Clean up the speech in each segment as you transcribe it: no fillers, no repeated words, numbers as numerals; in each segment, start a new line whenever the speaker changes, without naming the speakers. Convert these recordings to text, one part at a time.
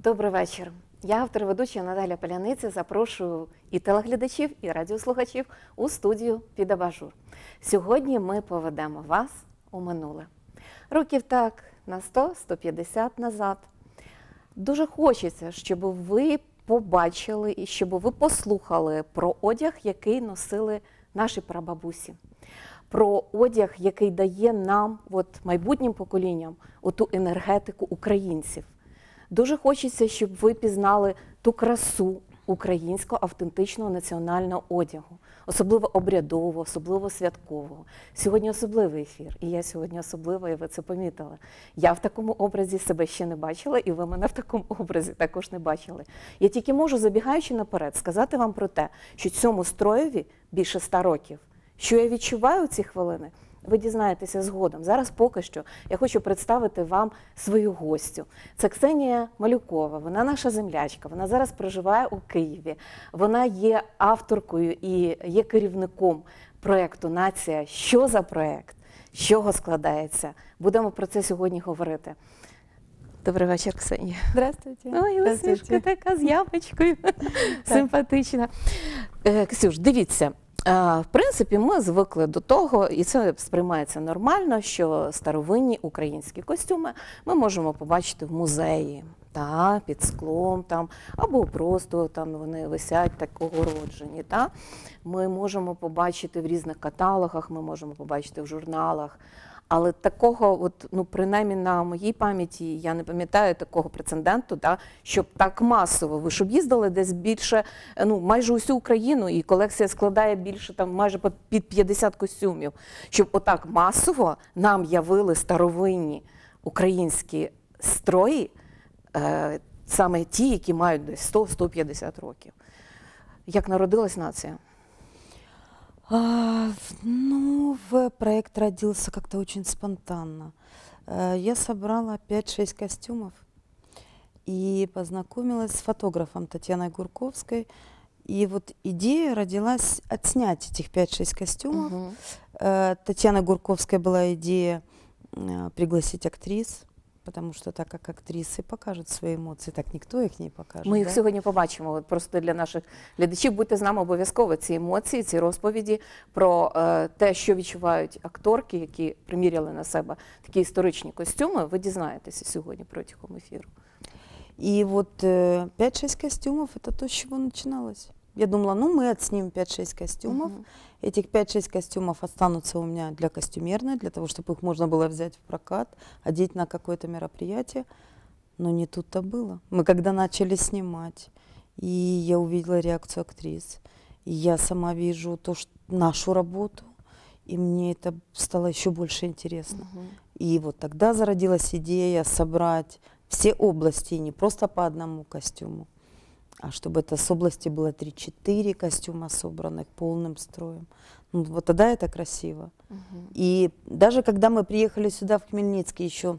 Добрий вечір. Я автор ведуча Наталя Поляниця. Запрошую і телеглядачів, і радіослухачів у студію «Під абажур». Сьогодні ми поведемо вас у минуле. Років так на 100-150 назад. Дуже хочеться, щоб ви побачили і щоб ви послухали про одяг, який носили наші прабабусі. Про одяг, який дає нам, майбутнім поколінням, оту енергетику українців. Дуже хочеться, щоб ви пізнали ту красу українського автентичного національного одягу, особливо обрядового, особливо святкового. Сьогодні особливий ефір, і я сьогодні особлива, і ви це помітили. Я в такому образі себе ще не бачила, і ви мене в такому образі також не бачили. Я тільки можу, забігаючи наперед, сказати вам про те, що цьому строєві більше 100 років. Що я відчуваю у ці хвилини, ви дізнаєтеся згодом. Зараз поки що я хочу представити вам свою гостю. Це Ксенія Малюкова, вона наша землячка, вона зараз проживає у Києві. Вона є авторкою і є керівником проєкту «Нація». Що за проєкт? З чого складається? Будемо про це сьогодні говорити. Добрий вечір, Ксенія.
Здравствуйте.
Ой, усмішка така з яблучкою. Симпатична. Ксюш, дивіться. В принципі, ми звикли до того, і це сприймається нормально, що старовинні українські костюми ми можемо побачити в музеї, під склом, або просто вони висять так огороджені. Ми можемо побачити в різних каталогах, ми можемо побачити в журналах. Але такого, принаймні на моїй пам'яті, я не пам'ятаю такого прецеденту, щоб так масово, ви ж об'їздили десь більше, майже усю Україну, і колекція складає більше, майже під 50 костюмів, щоб отак масово нам явили старовинні українські строї, саме ті, які мають десь 100-150 років. Як народилась нація?
Проект родился как-то очень спонтанно. Я собрала 5-6 костюмов и познакомилась с фотографом Татьяной Гурковской. И идея родилась отснять этих 5-6 костюмов. Татьяны Гурковской была идея пригласить актрис, потому что так как актрисы покажут свои эмоции, так никто их не покажет.
Ми їх сьогодні побачимо. Просто для наших глядачів будьте з нами обов'язково. Ці емоції, ці розповіді про те, що відчувають акторки, які приміряли на себе такі історичні костюми, ви дізнаєтеся сьогодні протягом ефіру.
И 5-6 костюмов – это то, с чего начиналось. Я думала, мы отснимем 5-6 костюмов. Этих 5-6 костюмов останутся у меня для костюмерной, для того, чтобы их можно было взять в прокат, одеть на какое-то мероприятие. Но не тут-то было. Мы когда начали снимать, и я увидела реакцию актрис, и я сама вижу нашу работу, и мне это стало еще больше интересно. И тогда зародилась идея собрать все области, не просто по одному костюму, а чтобы это с области было 3-4 костюма собранных полным строем. Тогда это красиво. И даже когда мы приехали сюда, в Хмельницкий, еще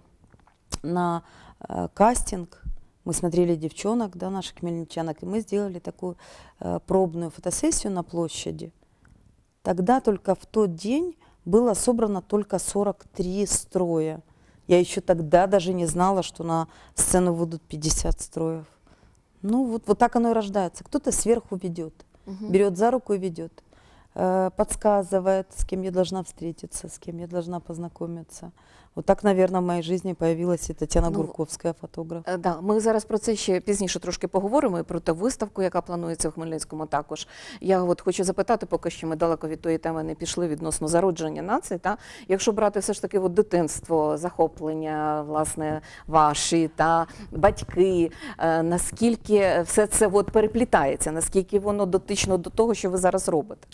на кастинг, мы смотрели девчонок, наших хмельничанок, и мы сделали такую пробную фотосессию на площади. Тогда только в тот день было собрано только 43 строя. Я еще тогда даже не знала, что на сцену выйдут 50 строев. Вот так оно и рождается. Кто-то сверху ведет, берет за руку и ведет, подсказывает, с кем я должна встретиться, с кем я должна познакомиться. Вот так, наверное, в моей жизни появилась и Татьяна Гурковская, фотограф.
Да, ми зараз про це ще пізніше трошки поговоримо, і про ту виставку, яка планується в Хмельницькому також. Я хочу запитати, поки що ми далеко від тої теми не пішли відносно зародження нації. Якщо брати все ж таки дитинство, захоплення, власне, ваші, батьки, наскільки все це переплітається, наскільки воно дотично до того, що ви зараз робите?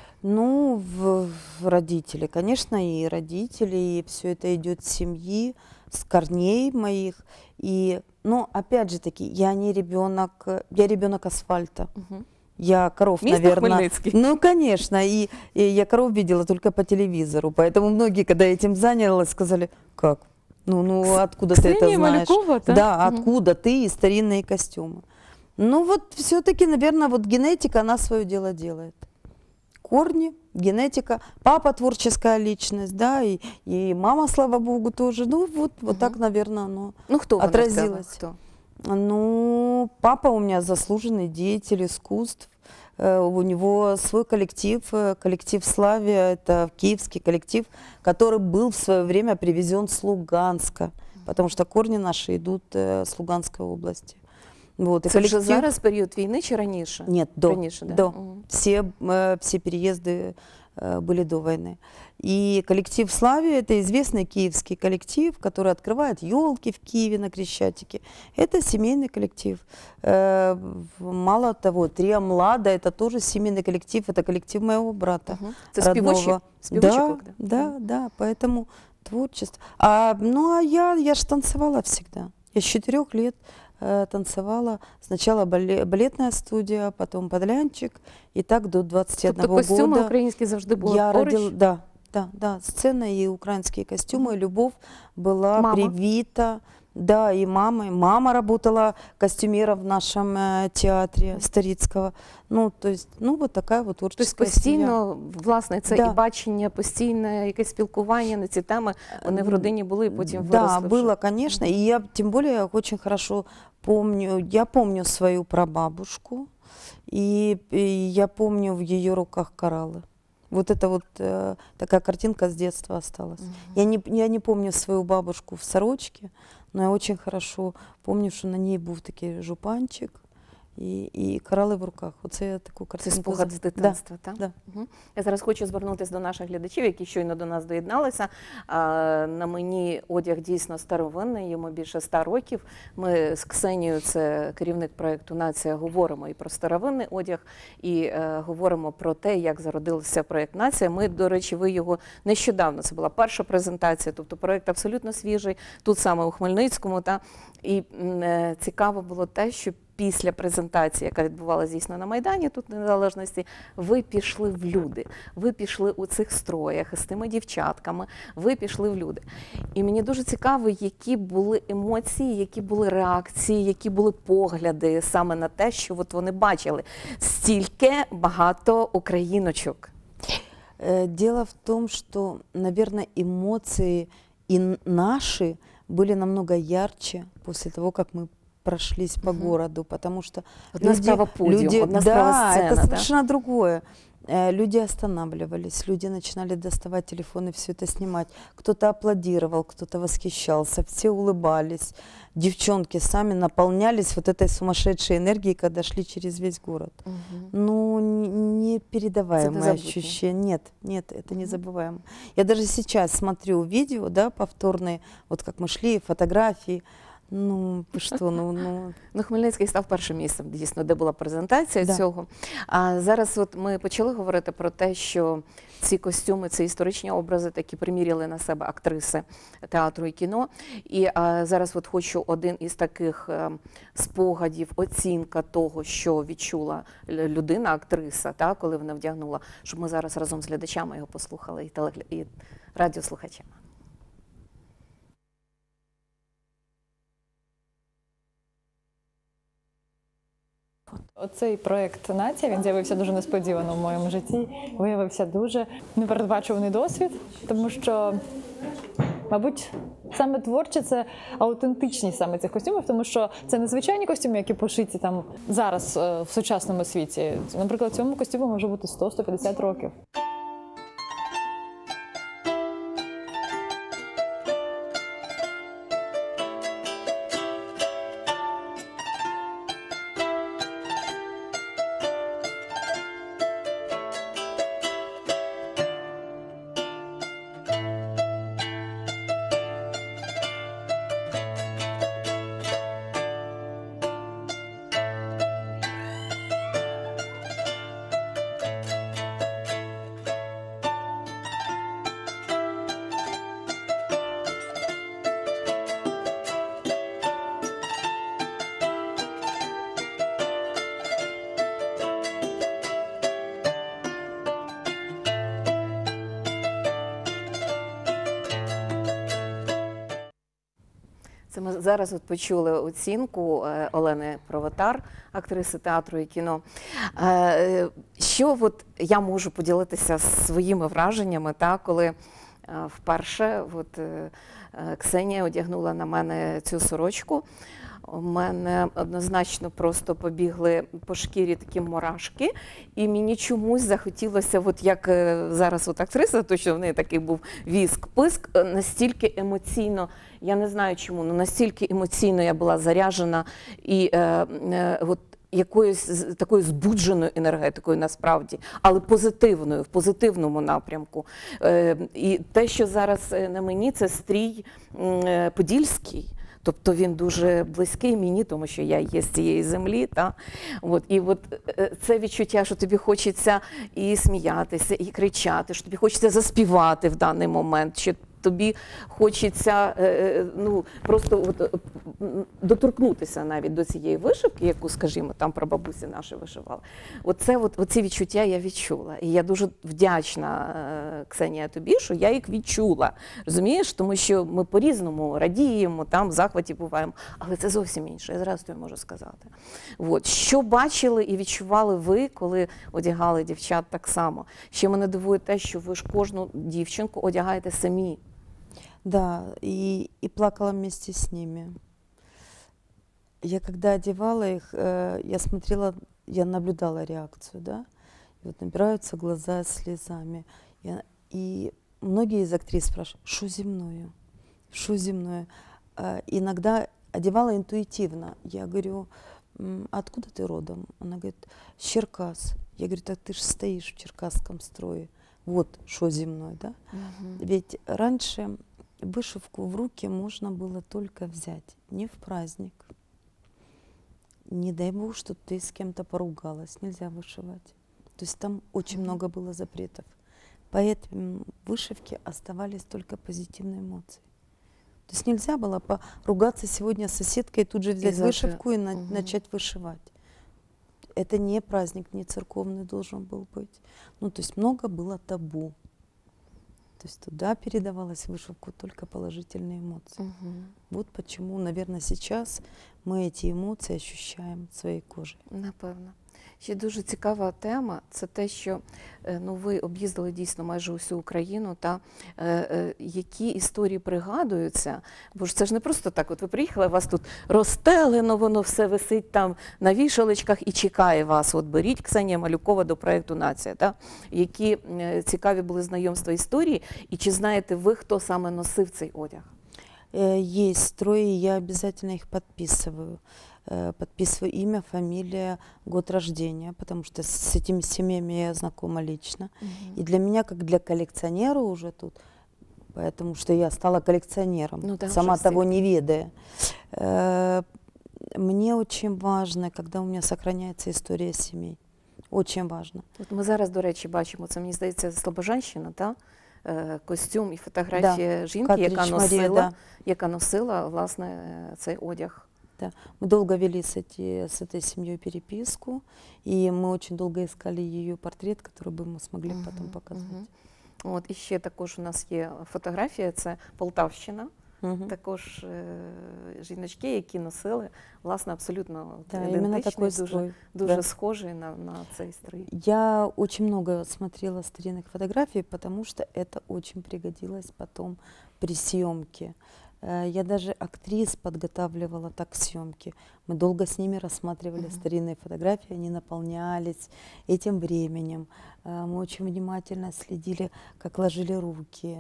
Родители, конечно, и родители, и все это идет с семьи, с корней моих. И, опять же таки, я не ребенок, я ребенок асфальта. Я коров, наверное... конечно, и я коров видела только по телевизору, поэтому многие, когда я этим занялась, сказали, как? Откуда ты это знаешь?
Малюкова,
да, откуда ты и старинные костюмы? Все-таки, наверное, генетика, она свое дело делает. Корни, генетика, папа творческая личность, и мама, слава богу, тоже. Так, наверное, оно отразилось.
Кто?
Ну, папа у меня заслуженный деятель искусств. У него свой коллектив, коллектив «Славия», это киевский коллектив, который был в свое время привезен с Луганска, потому что корни наши идут с Луганской области. Вот, и
Це вже зараз період війни чи раніше?
Нет, до.
Раніше, да?
До.
Мгм.
Все переезды были до войны. И коллектив «Славия» — это известный киевский коллектив, который открывает елки в Киеве на Крещатике. Это семейный коллектив. Мало того, «Трио Млада» — это тоже семейный коллектив, это коллектив моего брата.
Мгм. Це співочі?
родного.
Співочі
Да,
колектив?
да, поэтому творчество. Ну, я ж танцевала всегда. Я с 4 лет танцевала. Сначала балетная студия, потом подлянчик. И так до 21
Тобто костюми
года.
українські завжди були
Я
поруч?
да, сцена и украинские костюмы. Любовь была
Мама?
привита. Да, и мама. Мама работала костюмером в нашем театре Старицкого. Ну, то есть, ну, вот такая вот
Тобто
творческая семья.
постійно, власне, це
Да.
і бачення, постійне якесь спілкування на ці теми, вони в родині були і потім
Да,
виросли вже.
было, конечно. И я, тем более, очень хорошо помню, я помню свою прабабушку, и я помню в ее руках кораллы. Вот это вот такая картинка с детства осталась. Я не помню свою бабушку в сорочке, но я очень хорошо помню, что на ней был такий жупанчик і корали в руках. Оце я таку
Це
картинку.
спогад з дитинства, так?
Да.
Мгм. Я зараз хочу звернутися до наших глядачів, які щойно до нас доєдналися. На мені одяг дійсно старовинний, йому більше 100 років. Ми з Ксенією, це керівник проєкту «Нація», говоримо і про старовинний одяг, і говоримо про те, як зародився проєкт «Нація». Ми, до речі, ви його нещодавно, це була перша презентація, тобто проєкт абсолютно свіжий, тут саме у Хмельницькому. І цікаво було те, що після презентації, яка відбувалася дійсно на Майдані, тут Незалежності, ви пішли в люди. Ви пішли у цих строях з тими дівчатками, ви пішли в люди. І мені дуже цікаво, які були емоції, які були реакції, які були погляди саме на те, що от вони бачили. Стільки багато україночок.
Дело в том, что, наверное, эмоции и наши были намного ярче после того, как мы прошлись по городу, потому что
Одна справа подиум, одна справа сцена,
это
да?
совершенно другое. Люди останавливались, люди начинали доставать телефоны, все это снимать. Кто-то аплодировал, кто-то восхищался, все улыбались. Девчонки сами наполнялись вот этой сумасшедшей энергией, когда шли через весь город. Ну, непередаваемое
незабудно.
ощущение. Нет, это незабываемо. Я даже сейчас смотрю видео, да, повторные, вот как мы шли, фотографии. Ну, ви що,
Ну, Хмельницький став першим місцем, дійсно, де була презентація
Да.
цього. А зараз от ми почали говорити про те, що ці костюми, це історичні образи, такі приміряли на себе актриси театру і кіно. І зараз от хочу один із таких спогадів, оцінка того, що відчула людина, актриса, та, коли вона вдягнула, щоб ми зараз разом з глядачами його послухали і радіослухачами.
Оцей проєкт «Нація», він з'явився дуже несподівано в моєму житті, виявився дуже непередбачуваний досвід, тому що, мабуть, саме творче – це аутентичність саме цих костюмів, тому що це не звичайні костюми, які пошиті там зараз в сучасному світі. Наприклад, цьому костюму може бути 100-150 років.
Це ми зараз от почули оцінку Олени Провотар, актриси театру і кіно. Що от я можу поділитися своїми враженнями, та, коли вперше Ксенія одягнула на мене цю сорочку. У мене однозначно просто побігли по шкірі такі мурашки, і мені чомусь захотілося, як зараз актриса, то що в неї такий був віск-писк, настільки емоційно, я не знаю чому, але настільки емоційно я була заряджена і якоюсь такою збудженою енергетикою насправді, але позитивною, в позитивному напрямку. І те, що зараз на мені, це стрій подільський. Тобто він дуже близький мені, тому що я є з цієї землі. І це відчуття, що тобі хочеться і сміятися, і кричати, що тобі хочеться заспівати в даний момент, що тобі хочеться просто доторкнутися навіть до цієї вишивки, яку, скажімо, там прабабусі наші вишивали. Оці відчуття я відчула. І я дуже вдячна, Ксенія, тобі, що я їх відчула. Розумієш? Тому що ми по-різному радіємо, там в захваті буваємо. Але це зовсім інше, я зразу тобі можу сказати. Що бачили і відчували ви, коли одягали дівчат так само? Ще мене дивує те, що ви ж кожну дівчинку одягаєте самі.
Да, и плакала вместе с ними. Я когда одевала их, я смотрела, я наблюдала реакцию, да, и набираются глаза слезами. И многие из актрис спрашивают, что земное, что земное. Иногда одевала интуитивно. Я говорю, откуда ты родом? Она говорит, с Черкас. Я говорю, так ты же стоишь в черкасском строе. Вот что земное, да? Ведь раньше вышивку в руки можно было только взять, не в праздник. Не дай бог, что ты с кем-то поругалась, нельзя вышивать. То есть там очень много было запретов. Поэтому вышивки оставались только позитивные эмоции. То есть нельзя было поругаться сегодня с соседкой и тут же взять вышивку и начать вышивать. Это не праздник, не церковный должен был быть. То есть много было табу. То есть туда передавалась вышивку только положительные эмоции. Вот почему, наверное, сейчас мы эти эмоции ощущаем своей кожей.
Напевно. Ще дуже цікава тема – це те, що ви об'їздили дійсно майже усю Україну, які історії пригадуються, бо ж це ж не просто так, ви приїхали, у вас тут розстелено, воно все висить там на вішалочках і чекає вас. Беріть Ксенія Малюкова до проєкту «Нація». Які цікаві були знайомства історії, і чи знаєте ви, хто саме носив цей одяг?
Есть трое, я обязательно их подписываю. Подписываю имя, фамилия, год рождения, потому что с этими семьями я знакома лично. И для меня, как для коллекционера уже тут, потому что я стала коллекционером, сама того не ведая. Мне очень важно, когда у меня сохраняется история семей. Очень важно.
Ми зараз, до речі, бачимо, це, мені здається, Слобожанщина, так? Костюм і фотографія жінки, яка носила, власне, цей одяг.
Да. Мы долго вели с этой семьей переписку, и мы очень долго искали ее портрет, который бы мы смогли потом показать.
І ще також у нас є фотографія, це Полтавщина. Також жіночки, які носили, власне, абсолютно ідентичний, дуже схожий на цей стрій.
Я очень много смотрела старинных фотографий, потому что это очень пригодилось потом при съемке. Я даже актрис подготавливала так к съемке. Мы долго с ними рассматривали старинные фотографии, они наполнялись этим временем. Мы очень внимательно следили, как ложили руки.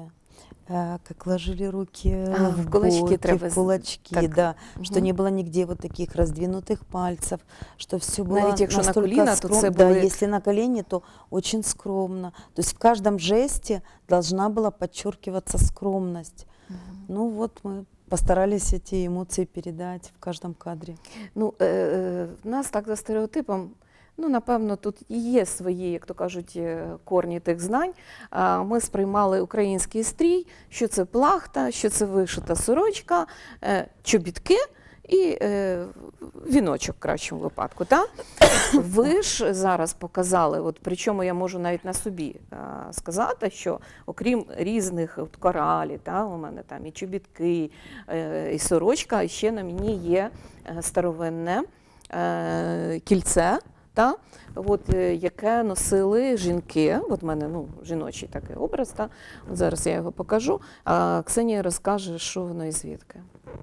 В кулачки,
в кулачки, да, что не было нигде вот таких раздвинутых пальцев, что все было настолько
коліна,
скромно. Да, если на колени, то очень скромно. То есть в каждом жесте должна была подчеркиваться скромность. Мы постарались эти эмоции передать в каждом кадре.
В нас так за стереотипом, напевно, тут і є свої, як то кажуть, корні тих знань. Ми сприймали український стрій, що це плахта, що це вишита сорочка, чобітки і віночок в кращому випадку. Так? Ви ж зараз показали, причому я можу навіть на собі сказати, що окрім різних коралі, у мене там і чобітки, і сорочка, ще на мені є старовинне кільце, та, яке носили жінки. От в мене жіночий такий образ, та, от зараз я його покажу, а Ксенія розкаже, що воно і звідки.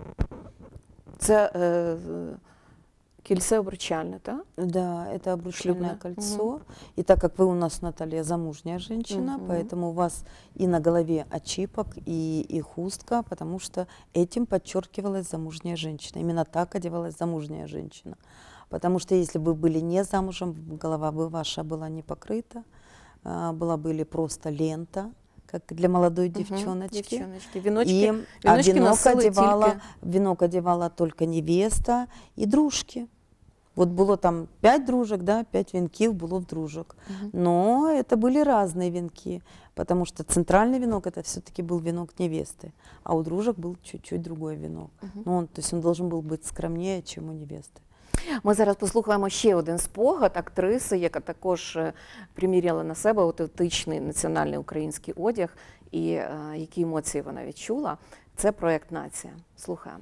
Це кільце обручальне, так?
Да, это обручальное
Шлюбное.
кольцо. И так как вы у нас, Наталья, замужняя женщина, поэтому у вас и на голове очипок, и хустка, потому что этим подчеркивалась замужняя женщина. Именно так одевалась замужняя женщина. Потому что если бы вы были не замужем, голова бы ваша была не покрыта, была бы или просто лента, как для молодой девчоночки.
Девчоночки. Віночки,
И,
віночки
венок
носили
одевала,
тільки...
венок одевала только невеста и дружки. Вот было там 5 дружек, да, 5 венків було в дружок. Но это были разные венки, потому что центральный венок это все-таки был венок невесты, а у дружек был чуть-чуть другой венок. Ну, то есть он должен был быть скромнее, чем у невесты.
Ми зараз послухаємо ще один спогад актриси, яка також приміряла на себе аутентичний національний український одяг, і які емоції вона відчула. Це проєкт «Нація». Слухаємо.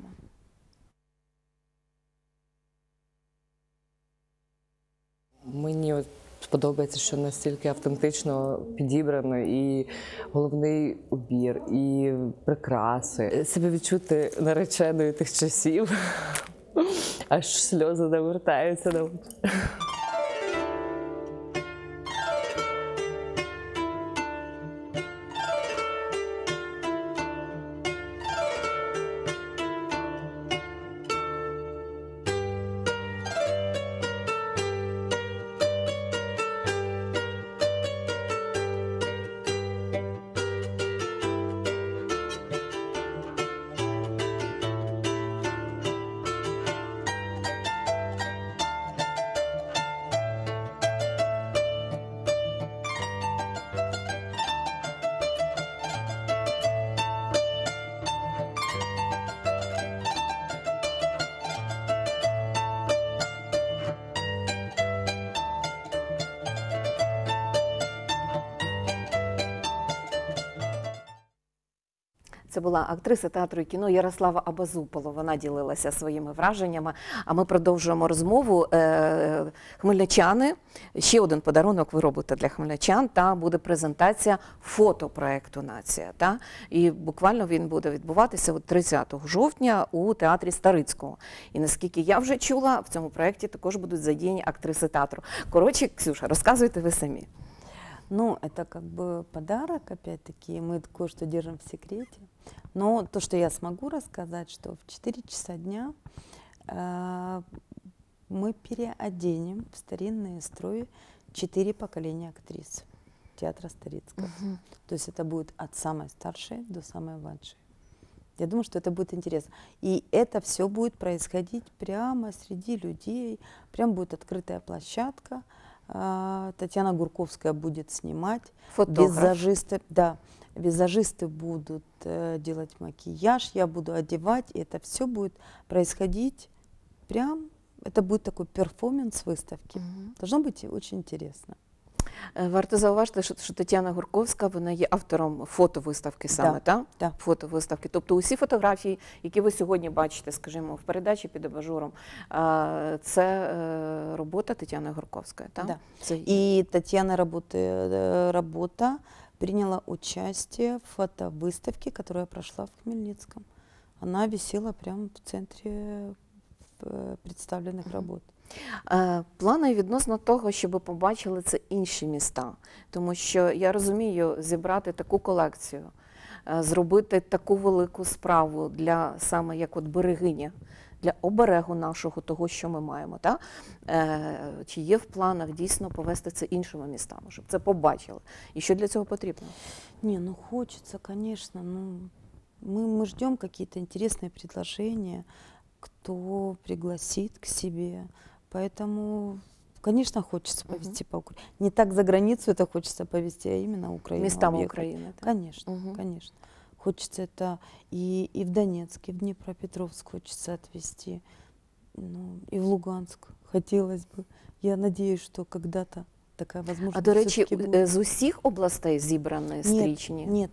Мені сподобається, що настільки автентично підібрано і головний убір, і прикраси. Себе відчути нареченою тих часів, аж сльози навертаються на очі.
Це була актриса театру і кіно Ярослава Абазупало. Вона ділилася своїми враженнями. А ми продовжуємо розмову. Хмельничани, ще один подарунок ви робите для хмельничан, та буде презентація фотопроекту «Нація». Та? І буквально він буде відбуватися 30 жовтня у театрі Старицького. І наскільки я вже чула, в цьому проєкті також будуть задіяні актриси театру. Коротше, Ксюша, розказуйте ви самі.
Ну, это как бы подарок, опять-таки, мы кое-что держим в секрете. Но то, что я смогу рассказать, что в 4 часа дня мы переоденем в старинные строи 4 поколения актрис театра Старицкого. То есть это будет от самой старшей до самой младшей. Я думаю, что это будет интересно. И это все будет происходить прямо среди людей. Прям будет открытая площадка. Татьяна Гурковская будет снимать.
Фотограф.
Визажисты будут делать макияж, я буду одевать. И это все будет происходить прям, это будет такой перформанс выставки. Должно быть очень интересно.
Варто зауважити, що Тетяна Гурковська, вона є автором фотовиставки саме, так?
Да.
Фотовиставки. Тобто усі фотографії, які ви сьогодні бачите, скажімо, в передачі «Під абажуром», це робота Тетяни Гурковської, так?
Да.
Це...
И Татьяна работа приняла участие в фотовыставке, которая прошла в Хмельницком. Она висела прямо в центре представленных работ.
Плани відносно того, щоб побачили це інші міста. Тому що, я розумію, зібрати таку колекцію, зробити таку велику справу для саме як берегиня, для оберегу нашого, того, що ми маємо. Так? Чи є в планах дійсно повести це іншими містами, щоб це побачили? І що для цього потрібно?
Не, ну хочется, конечно. Ну, мы ждем какие-то интересные предложения, кто пригласит к себе. Поэтому, конечно, хочется повезти по Украине. Не так за границу это хочется повезти, а именно Украину.
Местам
объехать.
Украины. Так?
Конечно, конечно. Хочется это и в Донецк, и в Днепропетровск хочется отвезти, ну, и в Луганск хотелось бы. Я надеюсь, что когда-то такая возможность
А, до речі,
все-таки будет.
з усіх областей зібрані стрічні?
Нет,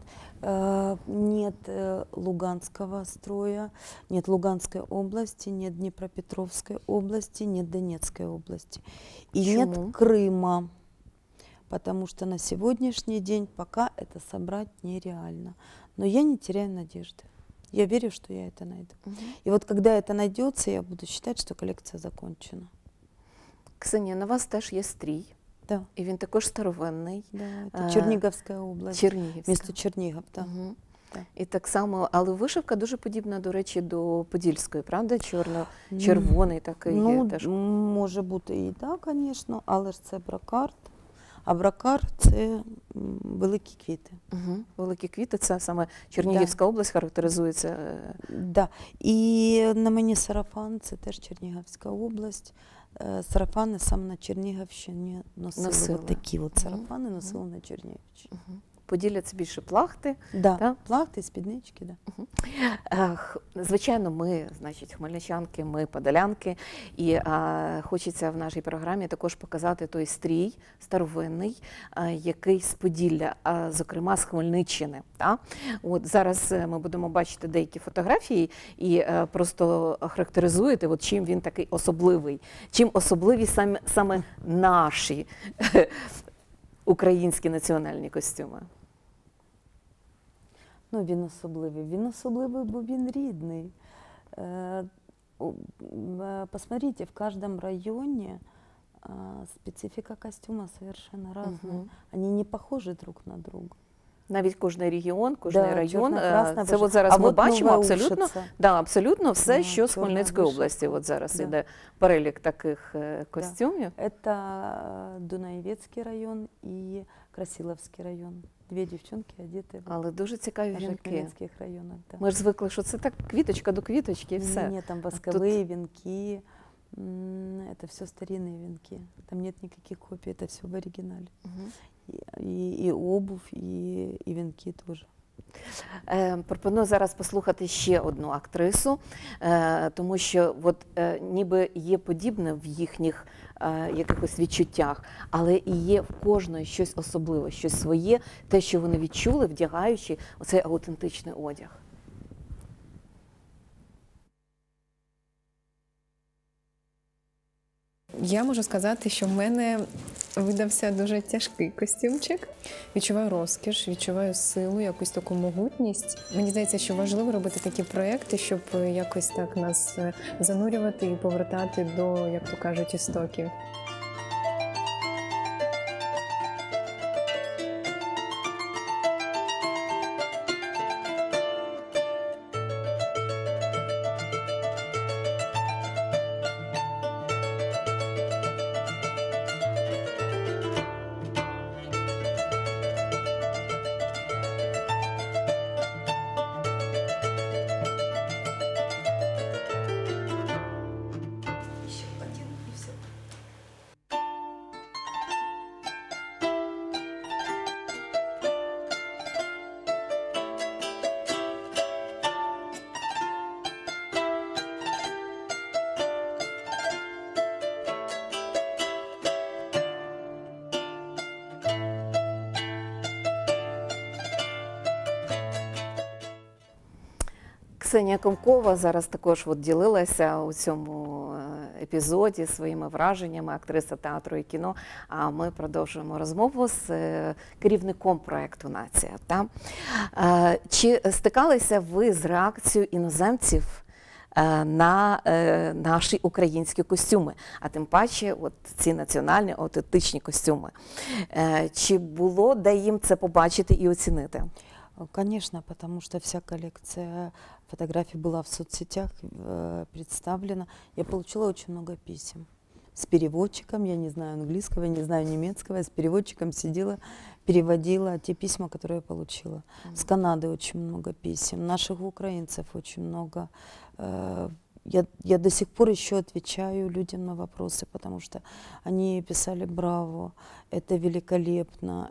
Нет Луганского строя, нет Луганской области, нет Днепропетровской области, нет Донецкой области. И
Почему?
нет Крыма, потому что на сегодняшний день пока это собрать нереально. Но я не теряю надежды. Я верю, что я это найду. И вот когда это найдется, я буду считать, что коллекция закончена.
Ксенія, на вас теж є стрій,
Да,
і він також старовинний.
да, это Черниговская область.
Чернігівська.
Місто Чернігов, да.
Мгм.
Так.
І так само, але вишивка дуже подібна, до речі, до подільської, правда? Чорно-червоний такий
Ну,
теж.
може бути і так, звісно, але ж це бракард. А бракар це великі квіти.
Угу. Великі квіти, це саме Чернігівська область характеризується.
Да. І на мені сарафан, це теж Чернігівська область. Сарафани саме на Чернігівщині носили. От такі от сарафани носили на Чернігівщині.
Угу. Поділля це більше плахти.
Да.
Так?
Плахти, спіднички, да.
Звичайно, ми, значить, хмельничанки, ми подолянки, і хочеться в нашій програмі також показати той стрій старовинний, який з Поділля, зокрема з Хмельниччини. Та? От зараз ми будемо бачити деякі фотографії і просто характеризуєте, от чим він такий особливий, чим особливі саме наші українські національні костюми.
Ну, він особливий. Він особливий, бо він рідний. Посмотрите, в каждом районе специфика костюма совершенно разная.
Мгм.
Они не похожи друг на друга.
Навіть кожний регіон, кожний
Да,
район,
чорно-красна
це
вишивка.
от зараз
А
ми
от
бачимо
Нова
абсолютно,
Ушиця.
да, абсолютно все,
Да,
що з
чорна
Хмельницької
вишивка.
області. От зараз
Да.
іде перелік таких костюмів.
Это Дунаевецкий район и Красиловский район. Две девчонки одеты в
Але дуже цікаві
наших
вінки.
хмельницких районах. Да.
Ми ж звикли, що це так квіточка до квіточки і все.
Нет, там восковые венки. Это все старинные венки. Там нет никаких копий, это все в оригинале.
Мгм.
И обувь, и венки тоже.
Пропоную зараз послухати ще одну актрису, тому що от, ніби є подібне в їхніх якихось відчуттях, але і є в кожної щось особливе, щось своє, те, що вони відчули, вдягаючи оцей аутентичний одяг.
Я можу сказати, що в мене видався дуже тяжкий костюмчик. Відчуваю розкіш, відчуваю силу, якусь таку могутність. Мені здається, що важливо робити такі проекти, щоб якось так нас занурювати і повертати до, як то кажуть, істоків.
Ксенія Комкова зараз також от ділилася у цьому епізоді своїми враженнями, актриса театру і кіно. А ми продовжуємо розмову з керівником проєкту «Нація». Та? Чи стикалися ви з реакцією іноземців на наші українські костюми, а тим паче от ці національні аутентичні костюми? Чи було де їм це побачити і оцінити?
Конечно, потому что вся коллекция фотографий была в соцсетях представлена. Я получила очень много писем с переводчиком, я не знаю английского, я не знаю немецкого, я с переводчиком сидела, переводила те письма, которые я получила. С Канады очень много писем, наших украинцев очень много. Я до сих пор еще отвечаю людям на вопросы, потому что они писали «Браво», «Это великолепно»,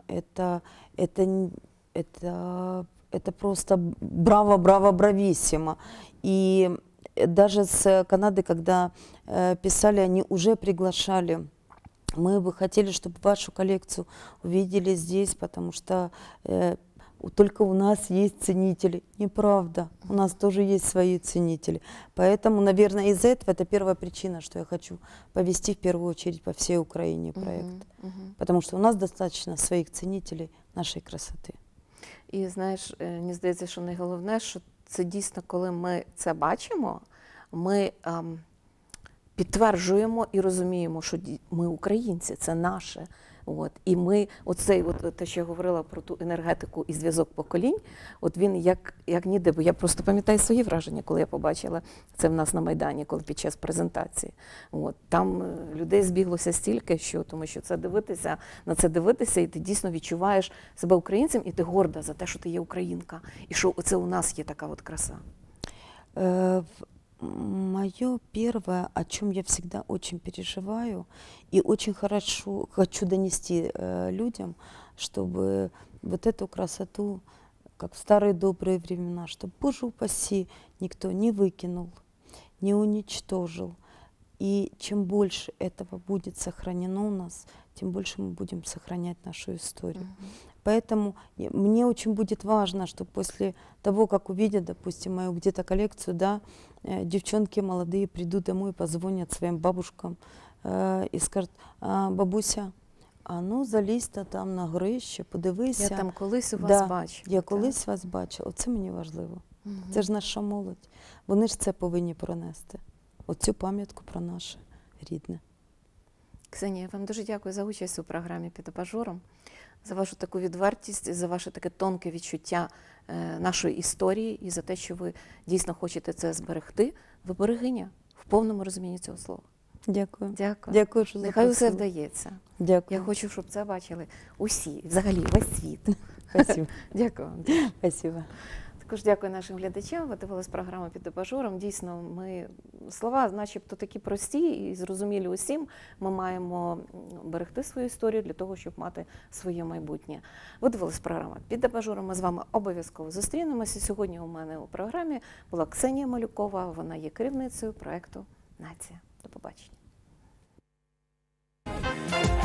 это просто браво, браво, брависсимо. И даже с Канады, когда писали, они уже приглашали. Мы бы хотели, чтобы вашу коллекцию увидели здесь, потому что только у нас есть ценители. Неправда, у нас тоже есть свои ценители. Поэтому, наверное, из-за этого это первая причина, что я хочу повести в первую очередь по всей Украине проект. Потому что у нас достаточно своих ценителей нашей красоты.
І знаєш, мені здається, що найголовніше, що це дійсно, коли ми це бачимо, ми підтверджуємо і розуміємо, що ми українці, це наше. От. І ми, те, що я говорила про ту енергетику і зв'язок поколінь, от він як ніде, бо я просто пам'ятаю свої враження, коли я побачила це в нас на Майдані, коли під час презентації. От. Там людей збіглося стільки, тому що на це дивитися, і ти дійсно відчуваєш себе українцем, і ти горда за те, що ти є українка, і що оце у нас є така от краса.
Мое первое, о чем я всегда очень переживаю и очень хорошо хочу донести людям, чтобы вот эту красоту, как в старые добрые времена, чтобы, Боже упаси, никто не выкинул, не уничтожил. И чем больше этого будет сохранено у нас, тем больше мы будем сохранять нашу историю. Поэтому мне очень будет важно, что после того, как увидят, допустим, мою где-то коллекцию, да, девчонки молодые придут домой, позвонят своим бабушкам и скажут: бабуся, а ну залізь там на горище, подивися.
Я там колись у вас бачила.
Я колись вас бачила. Оце мені важливо. Це ж наша молодь. Вони ж це повинні пронести. Оцю пам'ятку про наше рідне.
Ксенія, вам дуже дякую за участь у програмі «Під абажуром», за вашу таку відвертість, за ваше таке тонке відчуття нашої історії і за те, що ви дійсно хочете це зберегти. Ви берегиня в повному розумінні цього слова.
Дякую.
Дякую.
Дякую, що
Нехай усе
запросили.
вдається.
Дякую.
Я хочу, щоб це бачили усі, взагалі весь світ.
Спасибо.
Дякую вам.
Спасибо.
Також дякую нашим глядачам. Ви дивились програму «Під абажуром». Дійсно, слова начебто такі прості і зрозумілі усім. Ми маємо берегти свою історію для того, щоб мати своє майбутнє. Ви дивились програму «Під абажуром». Ми з вами обов'язково зустрінемося. Сьогодні у мене у програмі була Ксенія Малюкова. Вона є керівницею проєкту «Нація». До побачення.